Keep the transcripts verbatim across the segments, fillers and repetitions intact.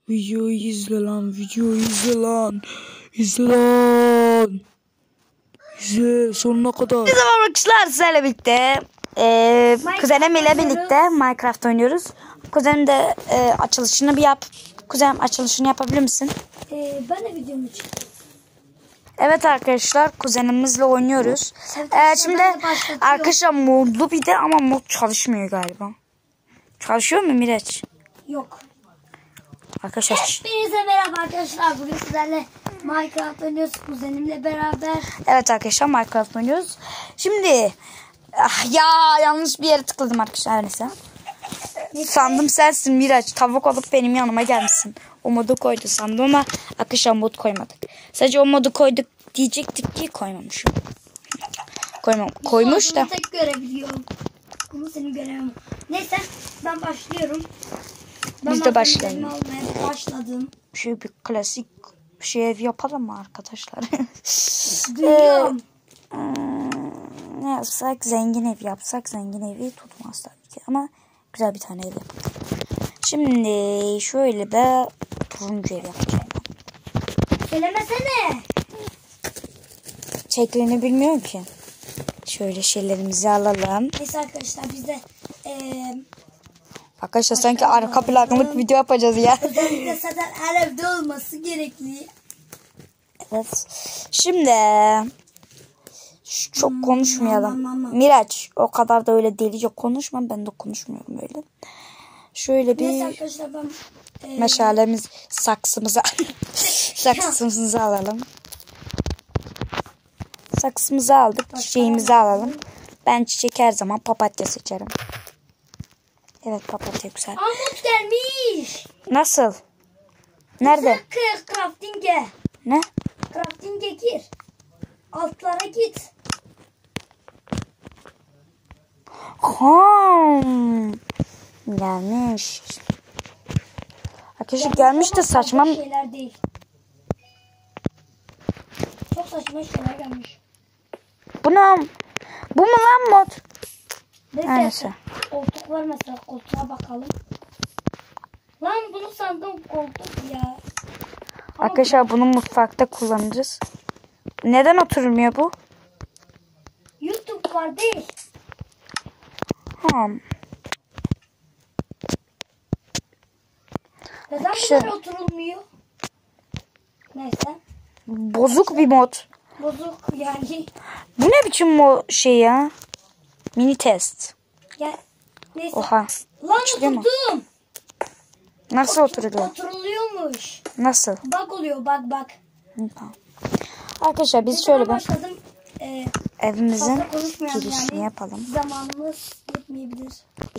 Videoyu izle lan. Videoyu izle lan. İzle lan. İzle sonuna kadar. Bizim arkadaşlar sizlerle birlikte e, kuzenim ile birlikte Minecraft oynuyoruz. Kuzenim de e, açılışını bir yap. Kuzenim açılışını yapabilir misin? Ee, ben de videomu çekeyim. Evet arkadaşlar kuzenimizle oynuyoruz. Evet, ee, şimdi arkadaşlar modlu bir de ama mod çalışmıyor galiba. Çalışıyor mu Miraç? Yok. Arkadaşlar. Hepinize merhaba arkadaşlar. Bugün sizlerle Minecraft oynuyoruz kuzenimle beraber. Evet arkadaşlar Minecraft oynuyoruz. Şimdi ah, ya yanlış bir yere tıkladım arkadaşlar. Neyse. Sandım sensin Miraç. Tavuk olup benim yanıma gelmişsin. O modu koydu sandım ama arkadaşlar mod koymadık. Sadece o modu koyduk diyecektik ki koymamışım. Koymam. Koymuş da. Tek görebiliyorum. Bunu seni göremem. Neyse ben başlıyorum. Ben Biz de başlayalım. Almaya başladım. Şöyle bir klasik bir şey ev yapalım mı arkadaşlar? Duyuyorum. ee, ne yapsak? Zengin ev yapsak. Zengin evi tutmaz tabii ki ama güzel bir tane ev yapalım. Şimdi şöyle de turuncu ev yapacağım. Söylemesene. Şeklini bilmiyorum ki. Şöyle şeylerimizi alalım. Neyse arkadaşlar biz de ee, arkadaşlar sanki arka planlık video yapacağız ya. özellikle zaten her evde olması gerekli. Evet. Şimdi çok hmm, konuşmayalım. Mama, mama. Miraç o kadar da öyle delice konuşma. Ben de konuşmuyorum öyle. Şöyle bir neyse arkadaşlar ben ee... meşalemiz saksımızı saksımızı alalım. Saksımızı aldık. Çiçeğimizi alalım. Ben çiçek her zaman papatya seçerim. Evet papatya güzel. Armut gelmiş. Nasıl? Nerede? Sakın crafting'e. Ne? Crafting'e gir. Altlara git. Hmm. Gelmiş. Arkadaşlar gelmiş de saçma şeyler değil. Çok saçma şeyler gelmiş. Bu ne? Bu mu lan mod? Neyse. Koltuk var mesela. Koltuğa bakalım. Lan bunu sandım koltuk ya. Arkadaşlar ama bunu mutfakta kullanırız. Neden oturmuyor bu? YouTube var değil. Hmm. Neden bunlar oturulmuyor? Neyse. Bozuk bir mod. Bozuk yani. Bu ne biçim mo şey ya? Mini test. Ya neyse. Oha. Lan Açılıyor oturdum. Mu? Nasıl Otur oturuluyor? Oturuluyormuş. Nasıl? Bak oluyor bak bak. Tamam. Arkadaşlar biz şöyle bir ee, evimizin girişini yani. yapalım. Zamanımız yetmeyebilir.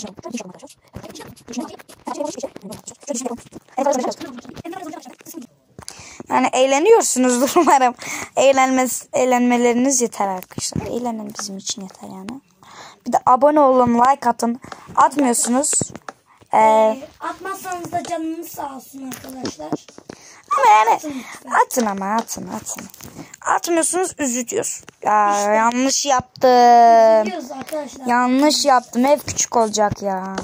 Yani eğleniyorsunuzdur umarım. Eğlenmez, eğlenmeleriniz yeter arkadaşlar. Eğlenin bizim için yeter yani. Bir de abone olun, like atın. Atmıyorsunuz. Ee, ee, atmazsanız da canınız sağ olsun arkadaşlar. Ama yani atın, atın ama atın atın. Atmıyorsunuz üzülüyoruz. Ya işte. Yanlış yaptım. Üzülüyoruz arkadaşlar. Yanlış yaptım. Ev küçük olacak ya.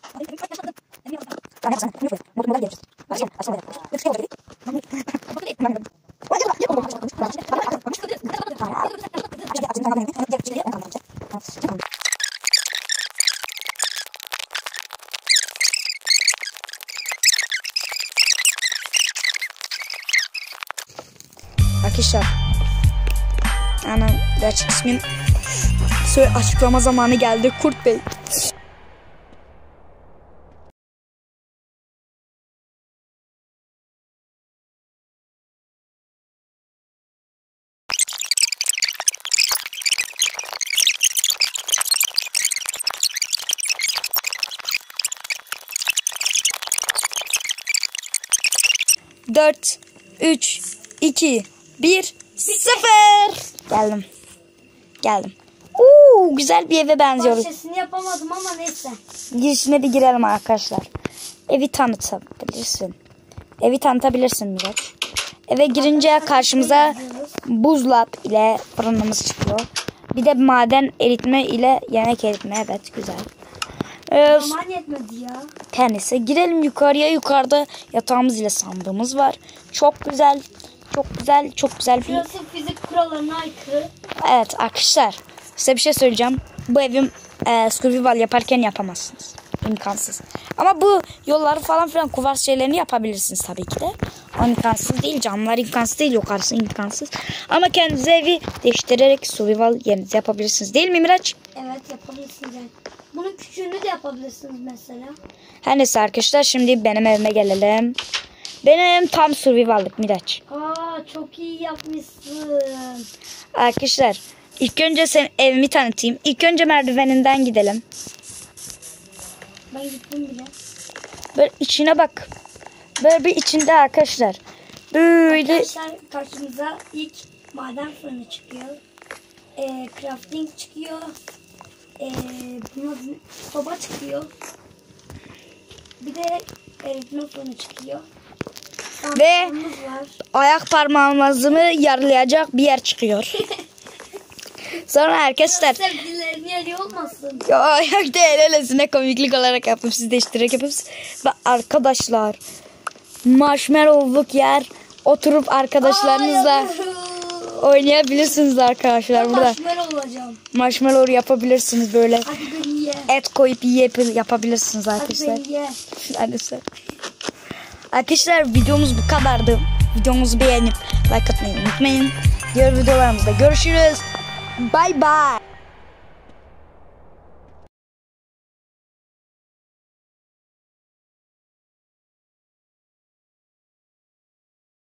Arkadaşlar yani gerçek ismin söyle, açıklama zamanı geldi Kurt Bey. Dört, üç, iki, bir, sıfır. Geldim. Geldim. Uuu güzel bir eve benziyoruz. Bahçesini yapamadım ama neyse. Girişine bir girelim arkadaşlar. Evi tanıtabilirsin. Evi tanıtabilirsin Miraç. Eve girince karşımıza buzdolap ile fırınımız çıkıyor. Bir de maden eritme ile yemek eritme. Evet güzel. Ee, Zaman yetmedi ya. her neyse girelim yukarıya. Yukarıda yatağımız ile sandığımız var. Çok güzel. Çok güzel. Çok güzel bir... Burası fizik kurallarına aykırı. Evet arkadaşlar. Size bir şey söyleyeceğim. Bu evim e, survival yaparken yapamazsınız. İmkansız. Ama bu yolları falan filan kuvars şeylerini yapabilirsiniz tabii ki de. O imkansız değil. Camlar imkansız değil. Yukarısı imkansız. Ama kendinize evi değiştirerek survival yerinizi yapabilirsiniz. Değil mi Miraç? Evet yapabilirsiniz. Yani. Bunun küçüğünü de yapabilirsiniz mesela. Her neyse arkadaşlar şimdi benim evime gelelim. Benim evim tam survival'lık Miraç. Aa çok iyi yapmışsın. Arkadaşlar ilk önce sen evimi tanıtayım. İlk önce merdiveninden gidelim. Ben gittim bile. Böyle içine bak. Böyle bir içinde arkadaşlar. Böyle Arkadaşlar karşımıza ilk maden fırını çıkıyor. Ee, crafting çıkıyor. Ee, bunun adı ne? Soba çıkıyor. Bir de erитme fırını çıkıyor. Ve Sandığımız var. ayak parmağımızı yarılayacak bir yer çıkıyor. Sonra arkadaşlar Sevgililerin yeri olmasın. ya ayak değil öylesine komiklik olarak yapıp siz değiştirerek yapıp ve arkadaşlar marshmallow'luk yer oturup arkadaşlarınızla Aa, yavrum. oynayabilirsiniz arkadaşlar Ben burada. marshmallow olacağım. Marshmallow yapabilirsiniz böyle. Hadi beni ye. Et koyup yiyip yapabilirsiniz Hadi arkadaşlar. beni ye. Arkadaşlar. Arkadaşlar videomuz bu kadardı. Videomuzu beğenip like atmayı unutmayın. Diğer videolarımızda görüşürüz. Bye bye.